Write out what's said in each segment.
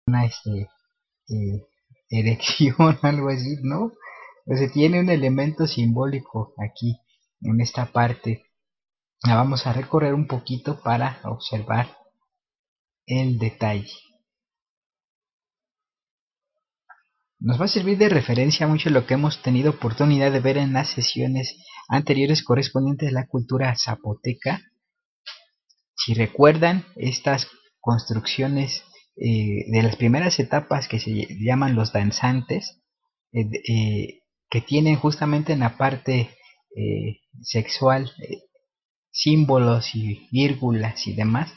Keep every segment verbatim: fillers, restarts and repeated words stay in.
una este, eh, erección, algo así, ¿no? O sea, tiene un elemento simbólico aquí, en esta parte. La vamos a recorrer un poquito para observar el detalle. Nos va a servir de referencia mucho lo que hemos tenido oportunidad de ver en las sesiones anteriores correspondientes a la cultura zapoteca. Si recuerdan, estas construcciones eh, de las primeras etapas que se llaman los danzantes, eh, eh, que tienen justamente en la parte eh, sexual eh, símbolos y vírgulas y demás,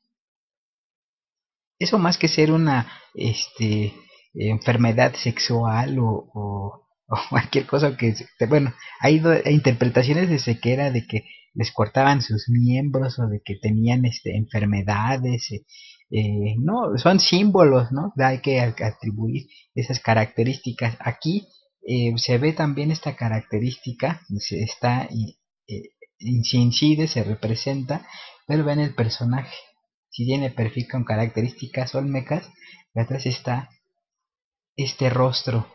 eso más que ser una este, enfermedad sexual o, o, o cualquier cosa que, bueno, hay do, interpretaciones desde que era de que les cortaban sus miembros o de que tenían este, enfermedades, eh, eh, no, son símbolos, ¿no? Hay que atribuir esas características. Aquí eh, se ve también esta característica, se está, eh, se incide, se representa, pero ven el personaje. Si tiene perfil con características olmecas, y atrás está este rostro.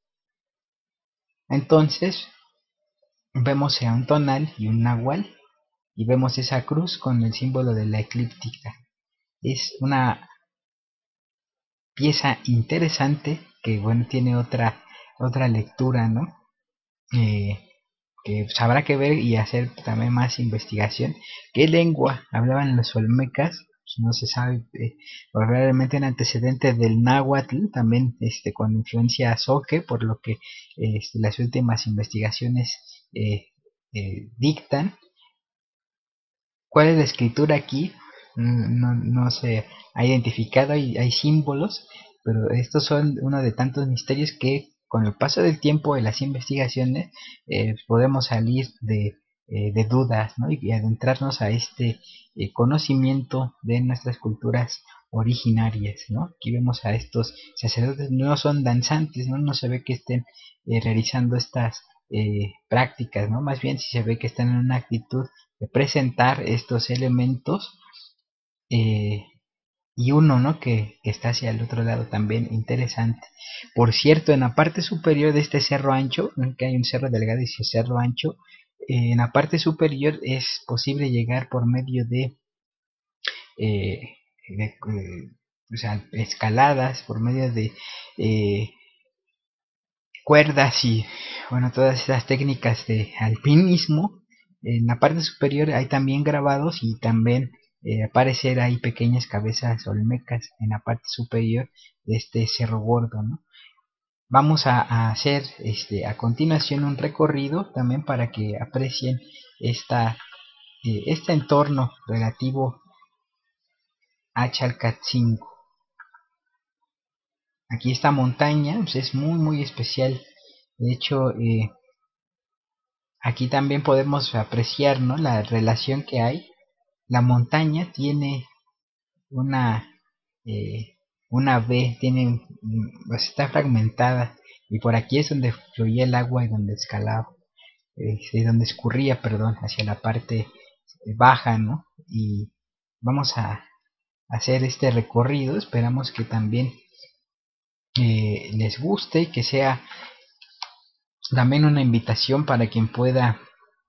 Entonces vemos a un tonal y un nahual y vemos esa cruz con el símbolo de la eclíptica. Es una pieza interesante que bueno tiene otra otra lectura, ¿no? Eh, que pues, habrá que ver y hacer también más investigación. ¿Qué lengua hablaban los olmecas? Pues, no se sabe, eh, probablemente un antecedente del náhuatl, también este, con influencia zoque, por lo que eh, este, las últimas investigaciones eh, eh, dictan. ¿Cuál es la escritura aquí? No, no se ha identificado, hay, hay símbolos, pero estos son uno de tantos misterios que con el paso del tiempo y las investigaciones eh, podemos salir de, eh, de dudas, ¿no? Y adentrarnos a este eh, conocimiento de nuestras culturas originarias, ¿no? Aquí vemos a estos sacerdotes, no son danzantes, no, no se ve que estén eh, realizando estas eh, prácticas, ¿no? Más bien si se ve que están en una actitud de presentar estos elementos eh, y uno, ¿no? Que, que está hacia el otro lado también interesante. Por cierto, en la parte superior de este cerro ancho, ¿no? Que hay un cerro delgado y un cerro ancho, eh, en la parte superior es posible llegar por medio de, eh, de eh, o sea, escaladas, por medio de eh, cuerdas y bueno, todas esas técnicas de alpinismo. En la parte superior hay también grabados y también eh, aparecer ahí pequeñas cabezas olmecas en la parte superior de este cerro gordo, ¿no? Vamos a, a hacer este a continuación un recorrido también para que aprecien esta eh, este entorno relativo a Chalcatzingo. Aquí esta montaña pues, es muy muy especial. De hecho, eh, aquí también podemos apreciar, ¿no? La relación que hay. La montaña tiene una eh, una V, tiene, pues está fragmentada y por aquí es donde fluía el agua y donde escalaba, eh, donde escurría, perdón, hacia la parte baja, ¿no? Y vamos a hacer este recorrido. Esperamos que también eh, les guste y que sea también una invitación para quien pueda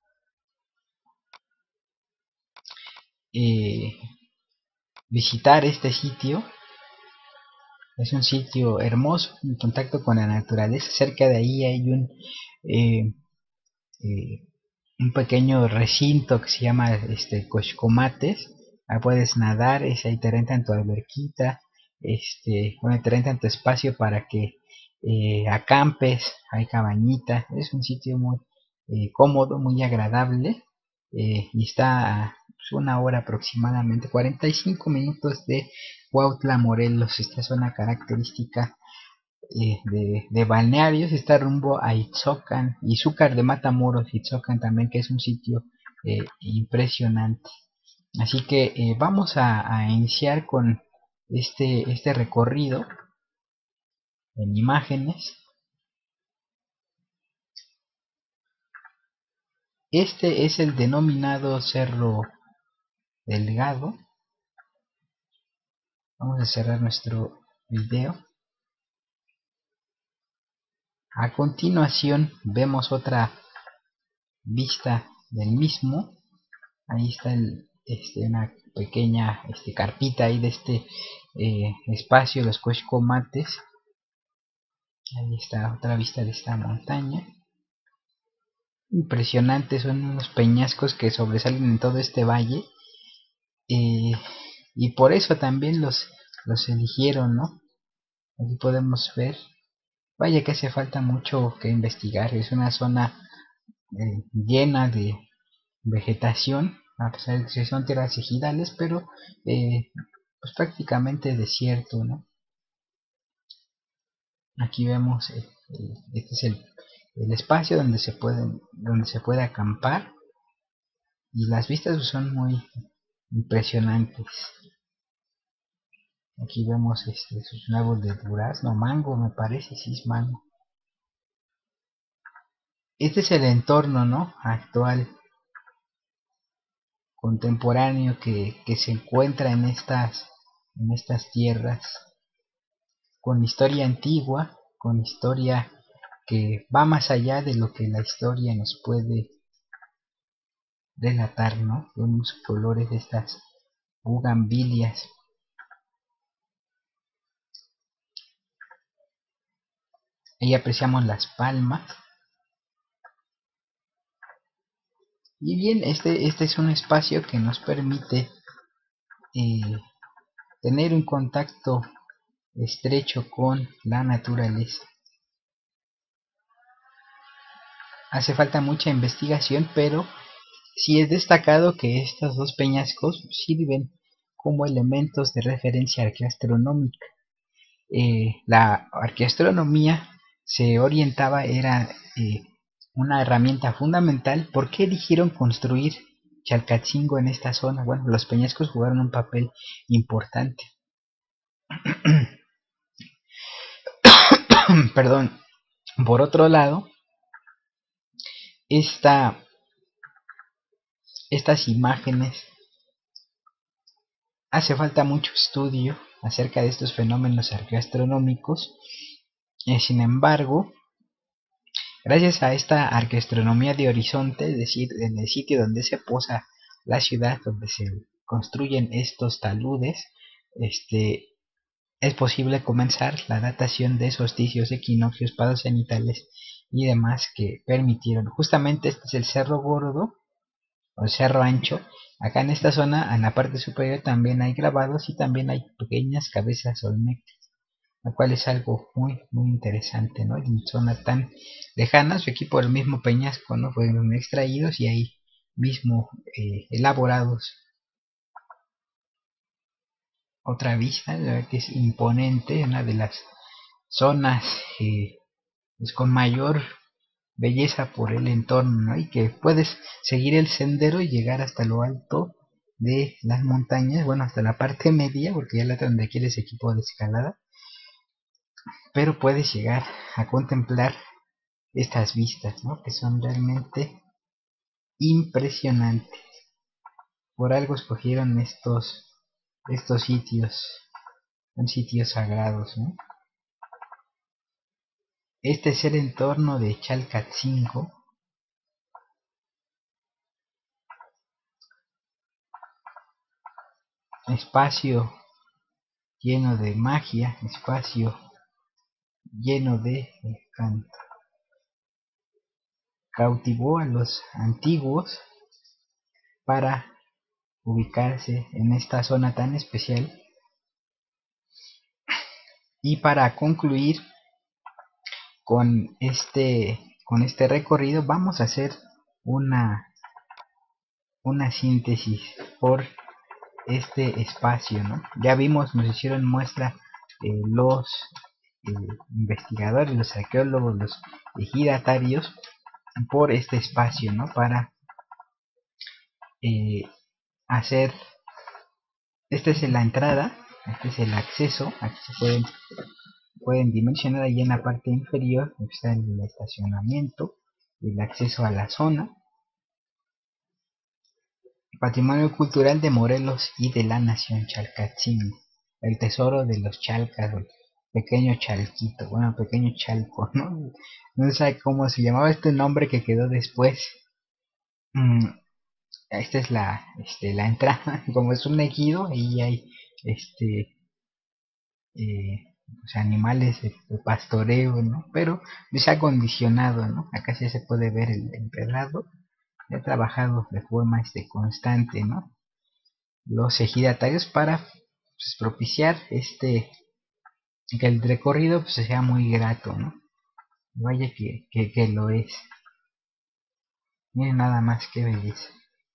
eh, visitar este sitio. Es un sitio hermoso, en contacto con la naturaleza. Cerca de ahí hay un, eh, eh, un pequeño recinto que se llama este, Coxcomates. Ahí puedes nadar, es, ahí te rentan tu alberquita, este, bueno, te rentan tu espacio para que eh, acampes, hay cabañita. Es un sitio muy eh, cómodo, muy agradable eh, y está a pues, una hora aproximadamente, cuarenta y cinco minutos de Cuautla, Morelos. Esta es una característica eh, de, de balnearios. Está rumbo a Itzocan, Izúcar de Matamoros, Itzocan también, que es un sitio eh, impresionante. Así que eh, vamos a, a iniciar con este, este recorrido en imágenes. Este es el denominado Cerro Delgado. Vamos a cerrar nuestro video. A continuación vemos otra vista del mismo. Ahí está el, este, una pequeña este, carpita ahí de este eh, espacio, los Cuescomates. Ahí está otra vista de esta montaña. Impresionantes, son unos peñascos que sobresalen en todo este valle. Eh, y por eso también los, los eligieron, ¿no? Aquí podemos ver. Vaya que hace falta mucho que investigar. Es una zona eh, llena de vegetación, a pesar de que son tierras ejidales, pero eh, pues prácticamente desierto, ¿no? Aquí vemos, eh, eh, este es el, el espacio donde se puede, donde se puede acampar, y las vistas son muy impresionantes. Aquí vemos este, sus nuevos de durazno, mango, me parece, sí es mango. Este es el entorno, ¿no? Actual, contemporáneo que, que se encuentra en estas, en estas tierras, con historia antigua, con historia que va más allá de lo que la historia nos puede relatar, ¿no? Vemos colores de estas bugambilias. Ahí apreciamos las palmas. Y bien, este, este es un espacio que nos permite eh, tener un contacto estrecho con la naturaleza. Hace falta mucha investigación, pero sí es destacado que estos dos peñascos sirven como elementos de referencia arqueoastronómica. Eh, la arqueoastronomía se orientaba, era eh, una herramienta fundamental. ¿Por qué eligieron construir Chalcatzingo en esta zona? Bueno, los peñascos jugaron un papel importante. Perdón. Por otro lado, esta, estas imágenes, hace falta mucho estudio acerca de estos fenómenos arqueoastronómicos. Eh, sin embargo, gracias a esta arqueoastronomía de horizonte, es decir, en el sitio donde se posa la ciudad, donde se construyen estos taludes, este, es posible comenzar la datación de solsticios, equinoccios, pasos cenitales y demás que permitieron. Justamente este es el Cerro Gordo o el Cerro Ancho. Acá en esta zona, en la parte superior, también hay grabados y también hay pequeñas cabezas olmecas, lo cual es algo muy muy interesante, ¿no? En zonas tan lejanas, aquí por el mismo peñasco, ¿no? Fueron extraídos y ahí mismo eh, elaborados. Otra vista, que es imponente, una de las zonas eh, pues con mayor belleza por el entorno, ¿no? Y que puedes seguir el sendero y llegar hasta lo alto de las montañas, bueno, hasta la parte media, porque ya la donde quieres equipo de escalada, pero puedes llegar a contemplar estas vistas, ¿no? Que son realmente impresionantes. Por algo escogieron estos, estos sitios, son sitios sagrados, ¿no? Este es el entorno de Chalcatzingo. Espacio lleno de magia, espacio lleno de encanto. Cautivó a los antiguos para ubicarse en esta zona tan especial. Y para concluir con este, con este recorrido, vamos a hacer una, una síntesis por este espacio, ¿no? Ya vimos, nos hicieron muestra eh, los eh, investigadores, los arqueólogos, los ejidatarios por este espacio, ¿no? Para eh, hacer, esta es la entrada, este es el acceso. Aquí se pueden, pueden dimensionar, ahí en la parte inferior está el estacionamiento, el acceso a la zona. Patrimonio cultural de Morelos y de la nación Chalcatzingo, el tesoro de los Chalcas, pequeño chalquito, bueno, pequeño chalco, ¿no? No sé cómo se llamaba este nombre que quedó después. Mm, esta es la, este, la entrada, como es un ejido, ahí hay este, eh, pues, animales de, de pastoreo, ¿no? Pero es acondicionado, ¿no? Acá sí se puede ver el empedrado, he trabajado de forma este, constante, ¿no? Los ejidatarios para pues, propiciar este que el recorrido pues, sea muy grato, ¿no? Vaya que, que, que lo es. Miren nada más que belleza.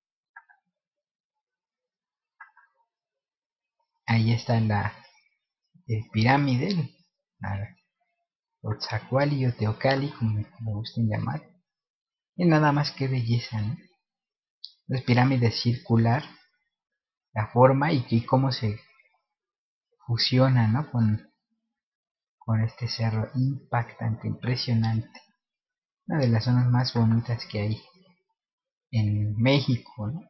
Ahí está la eh, pirámide, la Otzacuali o Teocali, como me gusten llamar. Y nada más que belleza, ¿no? Es pirámide circular, la forma y, y cómo se fusiona, ¿no? Con, con este cerro impactante, impresionante. Una de las zonas más bonitas que hay en México, ¿no?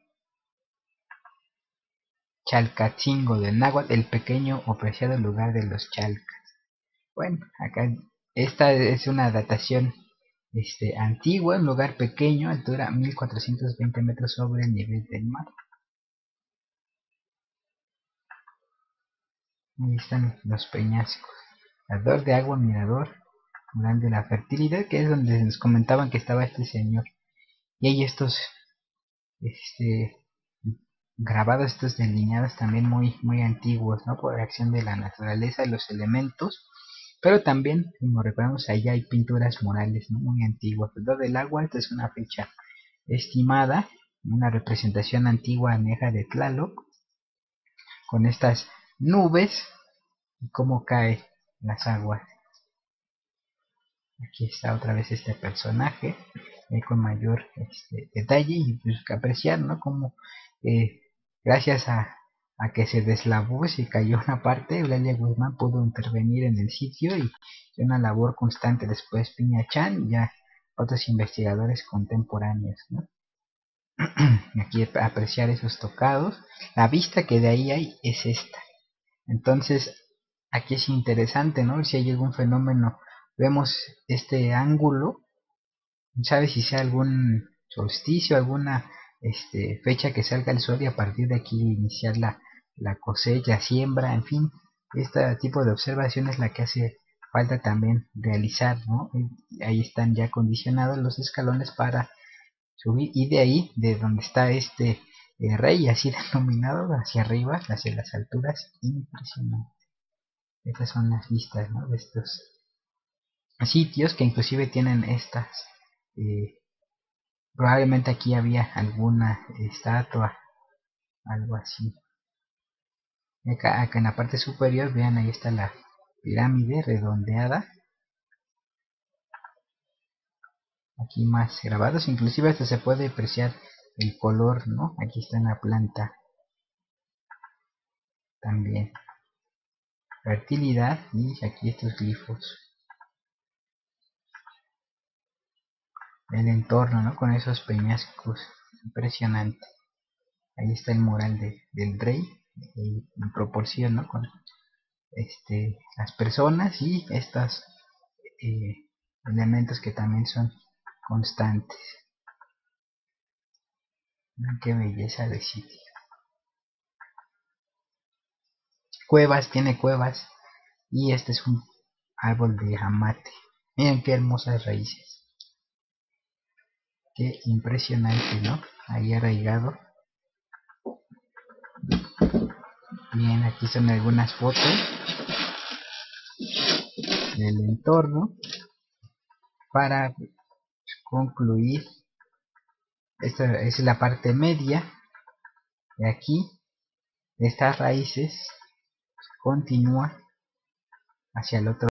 Chalcatzingo del náhuatl, el pequeño o preciado lugar de los chalcas. Bueno, acá esta es una datación este, antigua, un lugar pequeño, altura mil cuatrocientos veinte metros sobre el nivel del mar. Ahí están los peñascos. Alrededor de agua, mirador, mural de la fertilidad, que es donde nos comentaban que estaba este señor. Y hay estos este, grabados, estos delineados también muy, muy antiguos, ¿no? Por acción de la naturaleza, los elementos. Pero también, como recordamos, allá hay pinturas murales, ¿no? Muy antiguas. Alrededor del agua, esta es una fecha estimada, una representación antigua aneja de Tlaloc, con estas nubes y cómo cae las aguas. Aquí está otra vez este personaje eh, con mayor este, detalle y pues, apreciar, ¿no? Como eh, gracias a, a, que se deslavó, se cayó una parte, Eulalia Guzmán pudo intervenir en el sitio y una labor constante después Piña Chan y ya otros investigadores contemporáneos, ¿no? Aquí apreciar esos tocados, la vista que de ahí hay es esta. Entonces aquí es interesante, ¿no? Si hay algún fenómeno, vemos este ángulo, no sabe si sea algún solsticio, alguna este, fecha que salga el sol y a partir de aquí iniciar la, la cosecha, siembra, en fin, este tipo de observación es la que hace falta también realizar, ¿no? Y ahí están ya condicionados los escalones para subir y de ahí, de donde está este eh, rey así denominado, hacia arriba, hacia las alturas, impresionante. Estas son las vistas, ¿no? De estos sitios que inclusive tienen estas eh, probablemente aquí había alguna estatua, algo así. Acá, acá en la parte superior, vean, ahí está la pirámide redondeada. Aquí más grabados, inclusive hasta se puede apreciar el color, ¿no? Aquí está en la planta también. Fertilidad y aquí estos glifos. El entorno, ¿no? Con esos peñascos. Impresionante. Ahí está el mural de, del rey. Y en proporción, ¿no? Con este, las personas y estos eh, elementos que también son constantes. Miren qué belleza de sitio. Cuevas, tiene cuevas. Y este es un árbol de amate. Miren qué hermosas raíces. Qué impresionante, ¿no? Ahí arraigado. Bien, aquí son algunas fotos del entorno para concluir. Esta es la parte media de aquí. Estas raíces continúa hacia el otro